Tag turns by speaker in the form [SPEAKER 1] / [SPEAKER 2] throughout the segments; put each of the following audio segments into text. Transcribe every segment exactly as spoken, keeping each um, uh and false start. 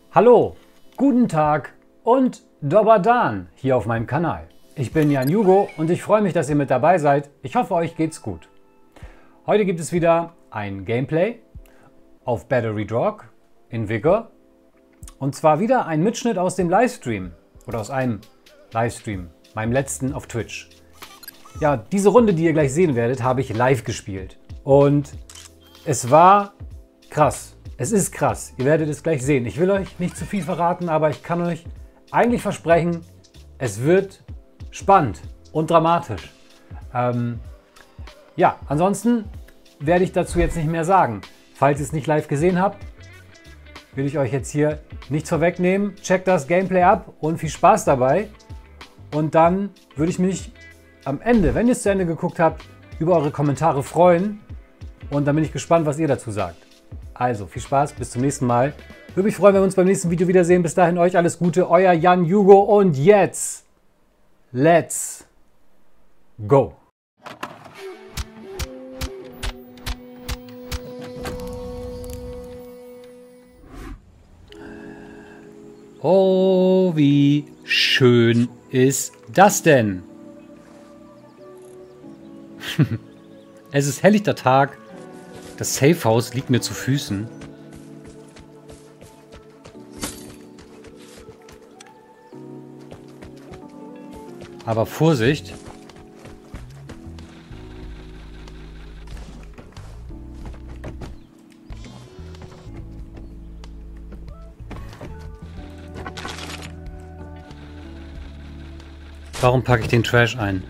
[SPEAKER 1] Hallo, guten Tag und Dobar Dan hier auf meinem Kanal. Ich bin Jan Jugo und ich freue mich, dass ihr mit dabei seid. Ich hoffe, euch geht's gut. Heute gibt es wieder ein Gameplay auf Battery Drog in Vigor. Und zwar wieder ein Mitschnitt aus dem Livestream oder aus einem Livestream, meinem letzten auf Twitch. Ja, diese Runde, die ihr gleich sehen werdet, habe ich live gespielt. Und es war krass. Es ist krass. Ihr werdet es gleich sehen. Ich will euch nicht zu viel verraten, aber ich kann euch eigentlich versprechen, es wird spannend und dramatisch. Ähm, ja, ansonsten werde ich dazu jetzt nicht mehr sagen. Falls ihr es nicht live gesehen habt, will ich euch jetzt hier nichts vorwegnehmen. Checkt das Gameplay ab und viel Spaß dabei. Und dann würde ich mich am Ende, wenn ihr es zu Ende geguckt habt, über eure Kommentare freuen. Und dann bin ich gespannt, was ihr dazu sagt. Also, viel Spaß, bis zum nächsten Mal. Würde mich freuen, wenn wir uns beim nächsten Video wiedersehen. Bis dahin euch alles Gute, euer Jan Jugo und jetzt, let's go! Oh, wie schön ist das denn? Es ist helllichter Tag. Das Safehouse liegt mir zu Füßen. Aber Vorsicht! Warum packe ich den Trash ein?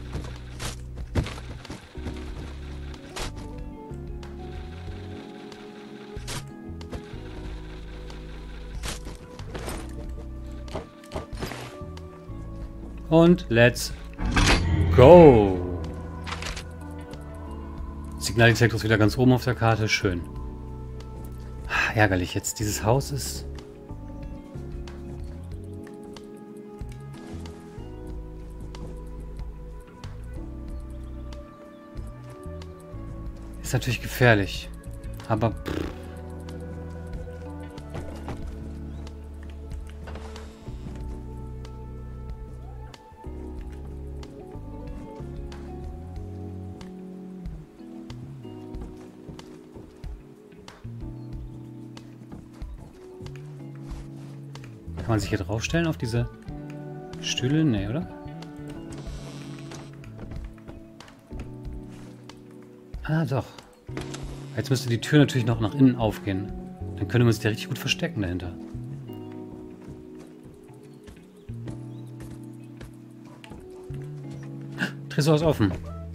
[SPEAKER 1] Und let's go! Signaldetektor ist wieder ganz oben auf der Karte. Schön. Ärgerlich jetzt. Dieses Haus ist... Ist natürlich gefährlich. Aber... Pff. Kann man sich hier draufstellen auf diese Stühle? Nee, oder? Ah, doch. Jetzt müsste die Tür natürlich noch nach innen aufgehen. Dann können wir uns ja richtig gut verstecken dahinter. Tresor ist offen.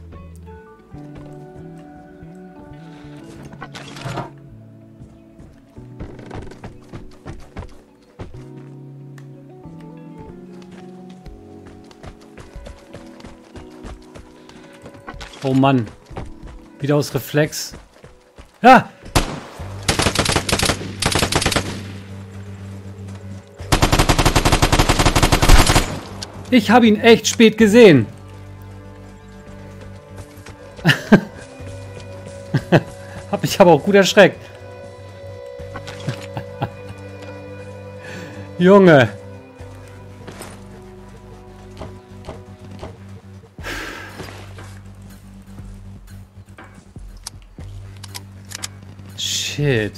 [SPEAKER 1] Oh Mann. Wieder aus Reflex. Ah! Ich habe ihn echt spät gesehen. Hab mich aber auch gut erschreckt. Junge. Shit.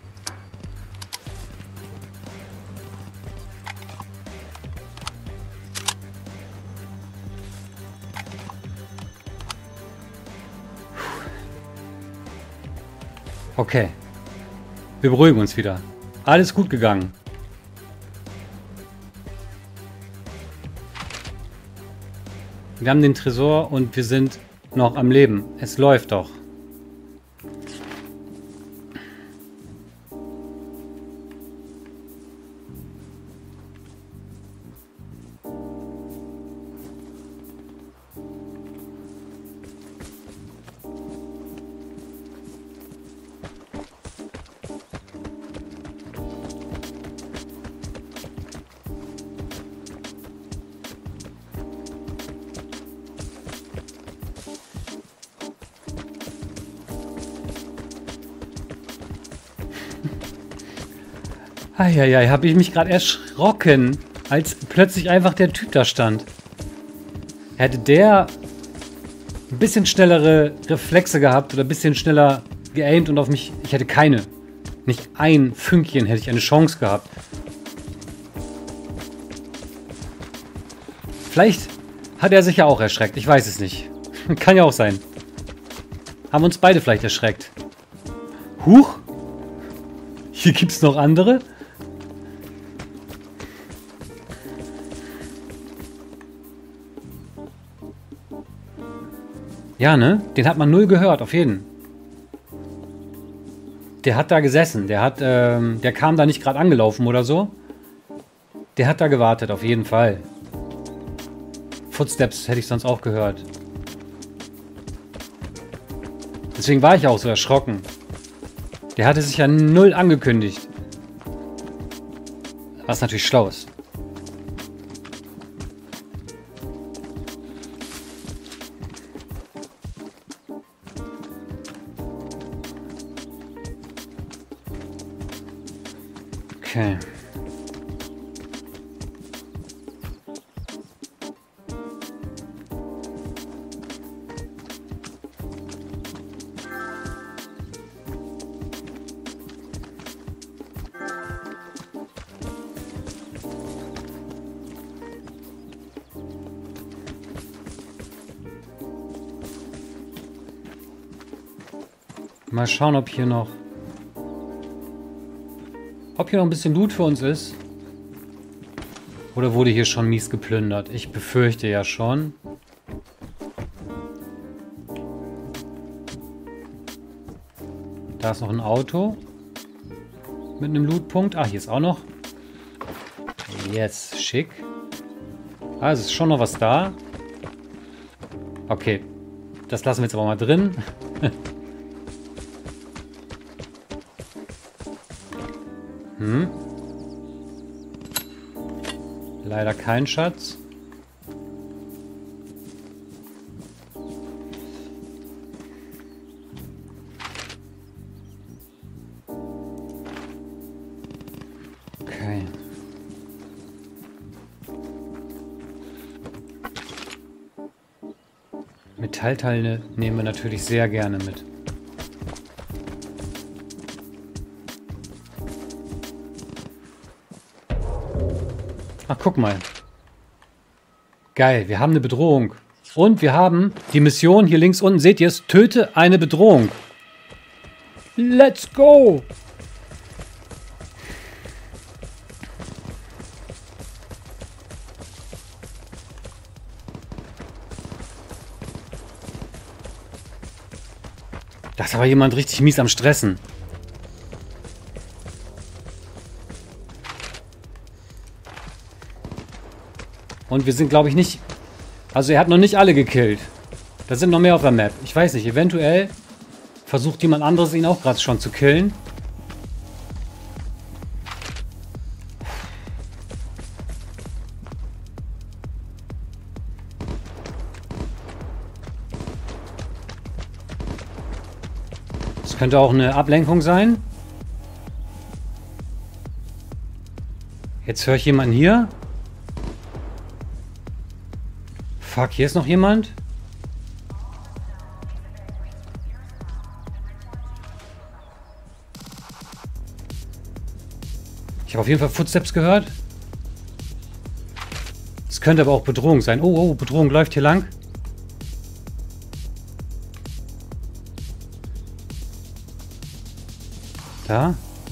[SPEAKER 1] Okay. Wir beruhigen uns wieder. Alles gut gegangen. Wir haben den Tresor und wir sind noch am Leben. Es läuft doch. Eieiei, habe ich mich gerade erschrocken, als plötzlich einfach der Typ da stand. Hätte der ein bisschen schnellere Reflexe gehabt oder ein bisschen schneller geaimt und auf mich... Ich hätte keine. Nicht ein Fünkchen hätte ich eine Chance gehabt. Vielleicht hat er sich ja auch erschreckt. Ich weiß es nicht. Kann ja auch sein. Haben uns beide vielleicht erschreckt. Huch! Hier gibt es noch andere? Ja, ne? Den hat man null gehört, auf jeden. Der hat da gesessen. Der hat, ähm, der kam da nicht gerade angelaufen oder so. Der hat da gewartet, auf jeden Fall. Footsteps hätte ich sonst auch gehört. Deswegen war ich auch so erschrocken. Der hatte sich ja null angekündigt. Was natürlich schlau ist. Okay. Mal schauen, ob hier noch... Ob hier noch ein bisschen Loot für uns ist. Oder wurde hier schon mies geplündert? Ich befürchte ja schon. Da ist noch ein Auto. Mit einem Lootpunkt. Ah, hier ist auch noch. Yes, schick. Ah, es ist schon noch was da. Okay. Das lassen wir jetzt aber mal drin. Hm. Leider kein Schatz. Okay. Metallteile nehmen wir natürlich sehr gerne mit. Ach, guck mal. Geil, wir haben eine Bedrohung. Und wir haben die Mission, hier links unten, seht ihr es? Töte eine Bedrohung. Let's go! Da ist aber jemand richtig mies am Stressen. Und wir sind, glaube ich, nicht... Also er hat noch nicht alle gekillt. Da sind noch mehr auf der Map. Ich weiß nicht, eventuell versucht jemand anderes ihn auch gerade schon zu killen. Das könnte auch eine Ablenkung sein. Jetzt höre ich jemanden hier. Fuck, hier ist noch jemand. Ich habe auf jeden Fall Footsteps gehört. Es könnte aber auch Bedrohung sein. Oh, oh, Bedrohung läuft hier lang. Da.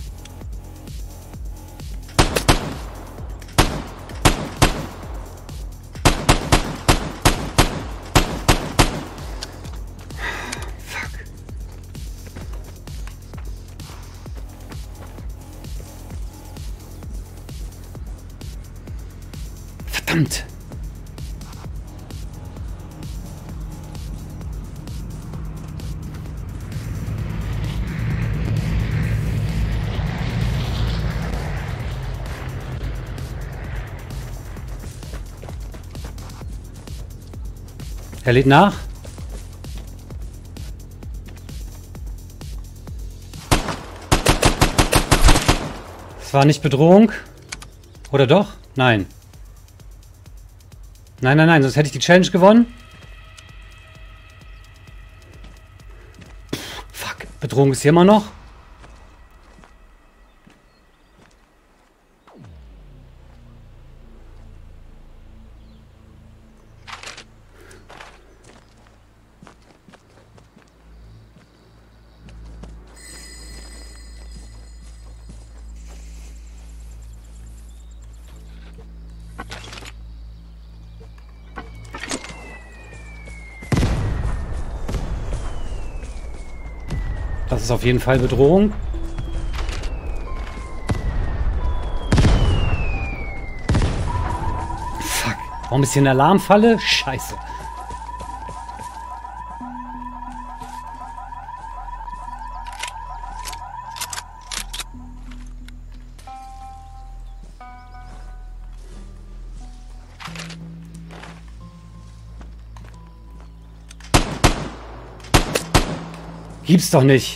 [SPEAKER 1] Verdammt! Er lädt nach. Das war nicht Bedrohung. Oder doch? Nein. Nein, nein, nein, sonst hätte ich die Challenge gewonnen. Pff, fuck, Bedrohung ist hier immer noch. Das ist auf jeden Fall Bedrohung. Fuck. Warum ist hier eine Alarmfalle? Scheiße. Gibt's doch nicht.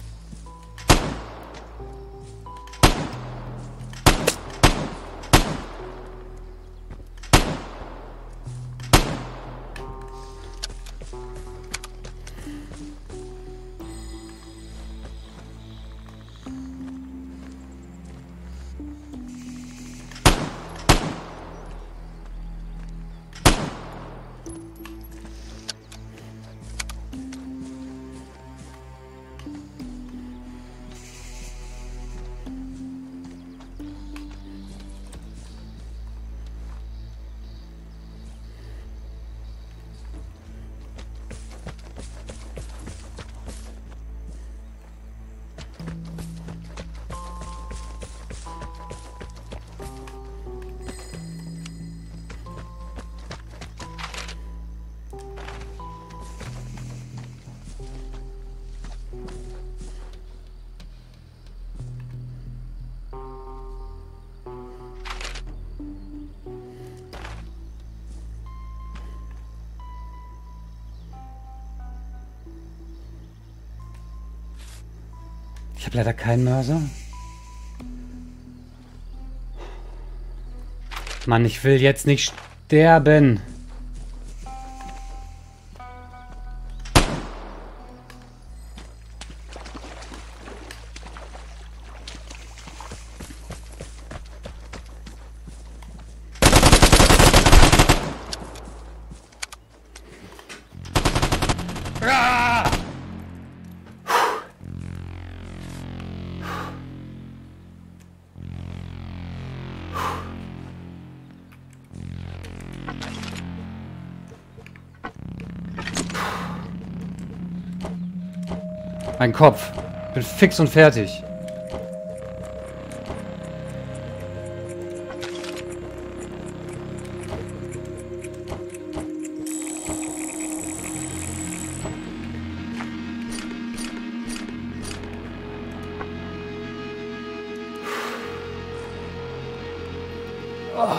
[SPEAKER 1] Ich habe leider keinen Mörser. Mann, ich will jetzt nicht sterben. Mein Kopf. Bin fix und fertig. Oh.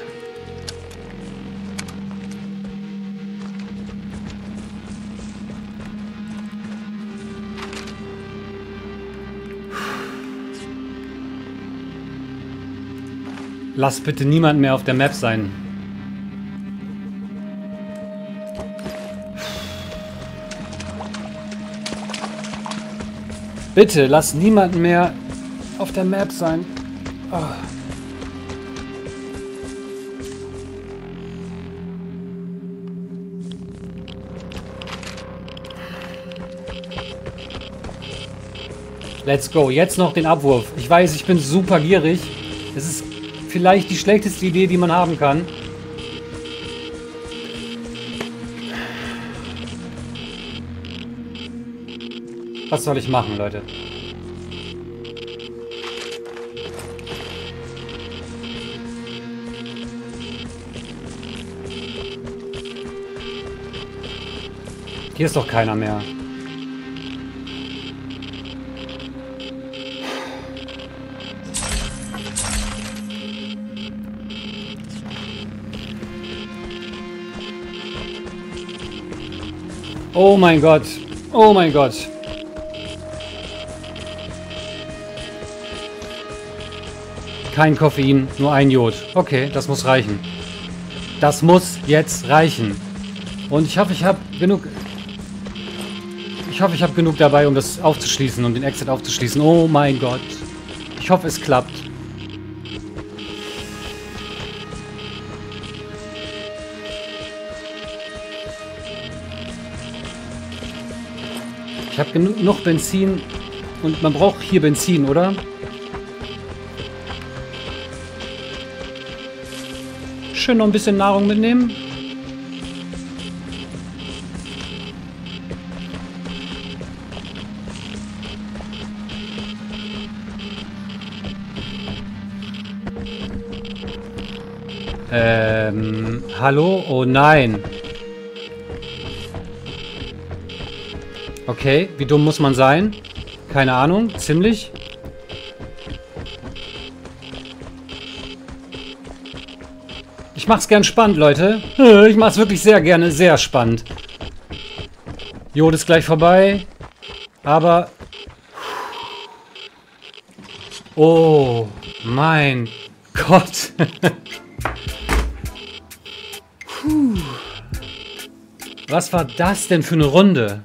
[SPEAKER 1] Lass bitte niemand mehr auf der Map sein. Bitte, lass niemanden mehr auf der Map sein. Oh. Let's go. Jetzt noch den Abwurf. Ich weiß, ich bin super gierig. Es ist vielleicht die schlechteste Idee, die man haben kann. Was soll ich machen, Leute? Hier ist doch keiner mehr. Oh mein Gott. Oh mein Gott. Kein Koffein, nur ein Jod. Okay, das muss reichen. Das muss jetzt reichen. Und ich hoffe, ich habe genug... Ich hoffe, ich habe genug dabei, um das aufzuschließen, um den Exit aufzuschließen. Oh mein Gott. Ich hoffe, es klappt. Ich habe genug Benzin und man braucht hier Benzin, oder? Schön noch ein bisschen Nahrung mitnehmen. Ähm, hallo? Oh nein. Okay, wie dumm muss man sein? Keine Ahnung, ziemlich. Ich mach's gern spannend, Leute. Ich mach's wirklich sehr gerne, sehr spannend. Jod ist gleich vorbei. Aber... Oh, mein Gott. Was war das denn für eine Runde?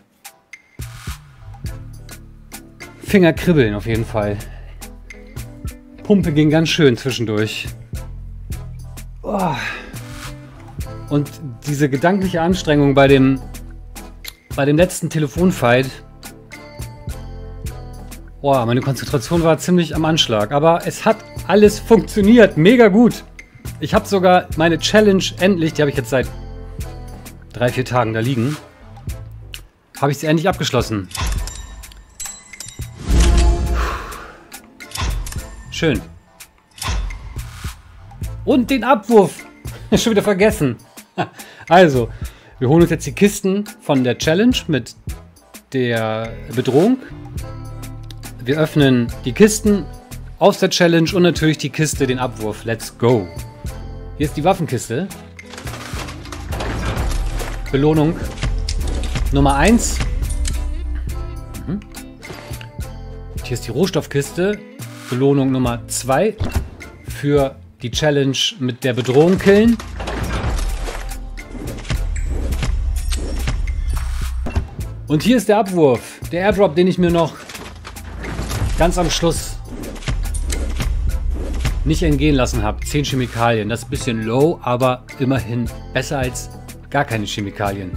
[SPEAKER 1] Finger kribbeln auf jeden Fall. Pumpe ging ganz schön zwischendurch. Oh. Und diese gedankliche Anstrengung bei dem bei dem letzten Telefonfight. Oh, meine Konzentration war ziemlich am Anschlag. Aber es hat alles funktioniert. Mega gut. Ich habe sogar meine Challenge endlich, die habe ich jetzt seit drei, vier Tagen da liegen, habe ich sie endlich abgeschlossen. Schön. Und den Abwurf. Schon wieder vergessen. Also, wir holen uns jetzt die Kisten von der Challenge mit der Bedrohung. Wir öffnen die Kisten aus der Challenge und natürlich die Kiste, den Abwurf. Let's go. Hier ist die Waffenkiste. Belohnung Nummer eins. Mhm. Hier ist die Rohstoffkiste. Belohnung Nummer zwei für die Challenge mit der Bedrohung killen. Und hier ist der Abwurf. Der Airdrop, den ich mir noch ganz am Schluss nicht entgehen lassen habe. zehn Chemikalien. Das ist ein bisschen low, aber immerhin besser als gar keine Chemikalien.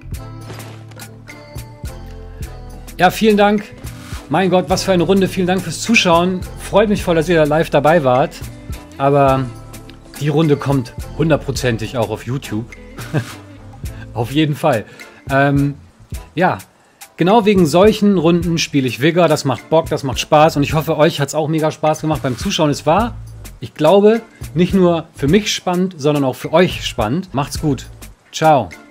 [SPEAKER 1] Ja, vielen Dank. Mein Gott, was für eine Runde. Vielen Dank fürs Zuschauen. Freut mich voll, dass ihr da live dabei wart. Aber die Runde kommt hundertprozentig auch auf YouTube. Auf jeden Fall. Ähm, ja, genau wegen solchen Runden spiele ich Vigor. Das macht Bock, das macht Spaß. Und ich hoffe, euch hat es auch mega Spaß gemacht beim Zuschauen. Es war, ich glaube, nicht nur für mich spannend, sondern auch für euch spannend. Macht's gut. Ciao.